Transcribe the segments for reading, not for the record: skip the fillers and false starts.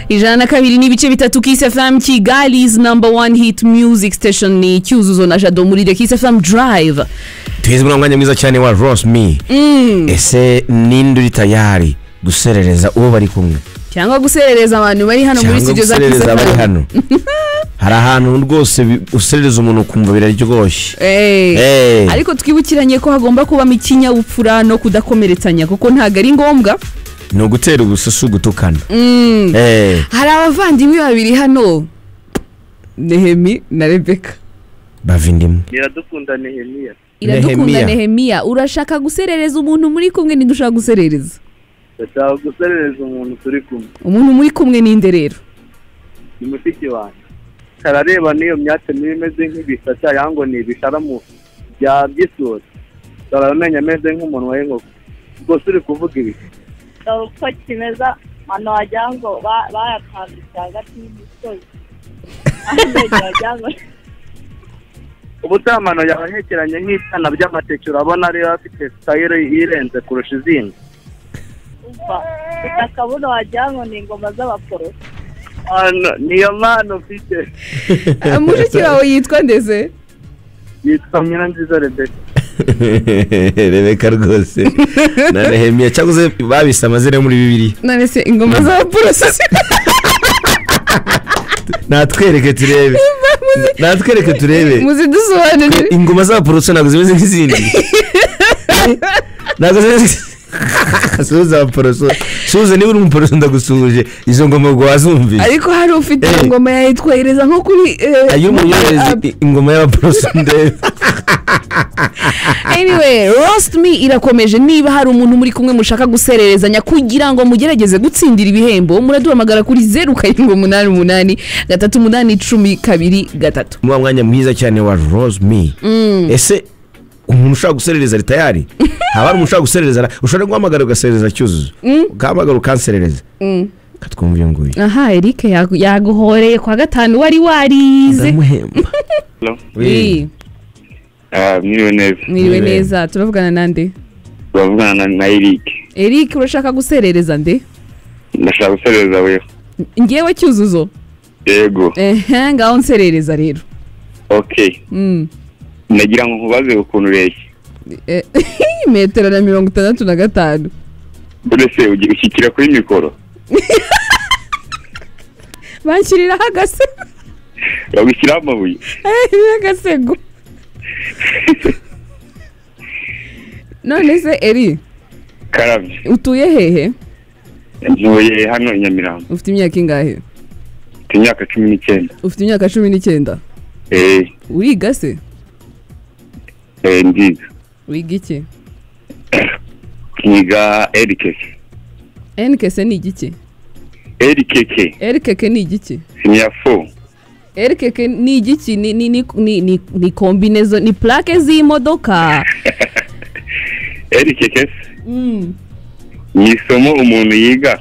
102 n'ibice bitatu Kiss FM Kigali's #1 hit music station ni Cyuzuzo na Jado muri the Kiss FM Drive. Twizwe n'umwanya mwiza cyane wa Roast Me. Ese ninde uri tayari guserereza uwo bari kumwe? Cyangwa guserereza abantu bari hano muri studio za Kiss FM. Hari ahantu rwose userereza umuntu kumva biraryoshye. Ariko twibukiranye ko hagomba kuba mikinya upfura no kudakomeretsanya kuko ntago ari ngombwa. No gutera ubususu gutukana. Hari abavandimwe babiri hano. Nehemi na Rebecca. Bavindimu. Iradukunda Nehemia. Iradukunda Nehemia. Urashaka guserereza umuntu muri kumwe ni dushaka guserereza? Ndashaka guserereza umuntu turi kumwe. Umuntu muri kumwe ni nde rero? Ni mushiki wanjye. Karareba niyo myatse nimeze nk'ibisata yango ni ibisharamu bya byisura. Taramenya meze nk'umuntu wa inkoko. Ubwo suri kuvuga ibi. Uko kimeza hano wajyango bayakambitse hagati y'imisozi. Ubutamano yabahekeranye nk'itana by'amateke urabona ari afite style irenze kurusha izindi. Akabuno wajyango ni ingoma z'abaporo. Niyo mpano ufite. Mushiki wawe yitwa ndeze? Yitwa Nyiranziza Rebecca. Rebecca rwose. Na Nehemia cyaguze babise amazina muri Bibiliya. None se ingoma z'abaporo natwereke turebe muzi dusobanurire ingoma z'abaporo ntabwo zimeze nk'izindi. Ntabwo zimeze Suza abaporoso. Suza niba uri umuporoso ndagusuje izo ngoma ngo wazumvise. Ariko hari ufite ingoma yayitwereza nko kuri ayo muyohereza ingoma y'abaporoso ndebe. Anyway, Roast Me irakomeje. Niba hari umuntu muri kumwe mushaka gusererezanya kugira ngo mugerageze gutsindira ibihembo muraduhamagara kuri 0788 3810 mu mwanya mwiza cyane wa Roast Me. Ese umuntu ushaka guserereza ari tayari? Haba ari umuntu ushaka guserereza ushobora guhamagara ugaserereza Cyuzuzo. Ugahamagara ukanserereza. Katwumva iyo nguye. Aha, Eric yaguhoreye kwa gatanu wari warize. Ndamuhemba. Oui. Mwiriwe neza. Turavugana nande? Turavugana na Eric. Eric urashaka guserereza nde? Ndashaka guserereza wewe. Ngewe Cyuzuzo. Yego. Ngaho nserereza rero. Okay. Nagira ngo nkubaze ukuntu ureshye. Metero na 65. Burese ushyikira kuri mikoro. Banshyirira hagase. Bagushyira amabuye. Agasego. None se Eri? Karabye. Utuye hehe? Ntuye hano i Nyamirambo. Ufite imyaka ingahe? Ufite imyaka 19. Ufite imyaka 19? Uriga se? Ndiga. Wiga iki? Niga RKK. NKS ni igiki? RKK ni igiki? Senior 4. RKK ni igiki? Ni kombinezo, ni plaque z'imodoka. RKK ni isomo umuntu yiga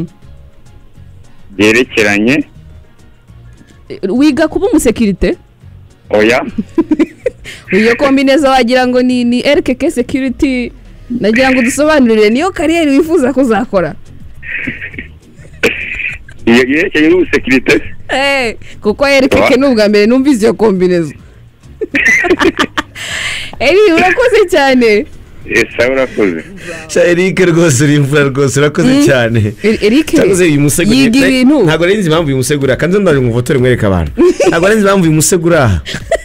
byerekeranye. Wiga kuba umusekirite? Oya. Iyo kombinezo wagira ngo ni RKK security. Nagira ngo dusobanurire niyo kariyeri wifuza kuzakora. Yerekeye n'ubusekirite. Kuko RKK n'ubwa mbere numvise iyo kombinezo. Urakoze cyane. Esa urakoze. Eric rwose rimvura rwose urakoze cyane. Eric cyakoze uyu musegura. Ntago renzi impamvu uyu musegura kanze ndaje ngufotore mwereka abantu. Ntago renzi impamvu uyu musegura.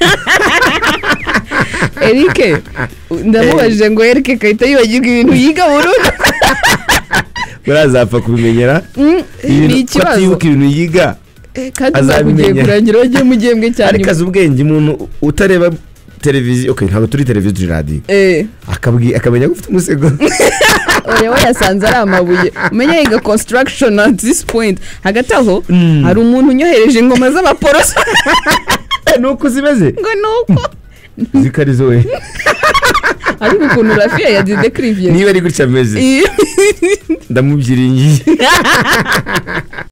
Eric ndamubajije ngo Eric kahita yibagirwa ibintu yiga burundu. Murazapfa kubimenyera. Ni ikibazo. Atibuka ibintu yiga. Kandi azabigiye kurangira wagiye mu gihembwe cyane. Ariko azubwenge umuntu utareba televiziyo. Okay, ntago turi televiziyo radio. Akamenya gufite umusego. Oya yasanze ari amabuye. Umenya yiga construction at this point. Hagati aho hari umuntu unyohereje ingoma z'abaporoso. Nuko zimeze? Ngo nuko. Zikarizo we. Ariko ukuntu Rafia yagize crivier. Niba ari gutya meze. Ndamubyiringiye.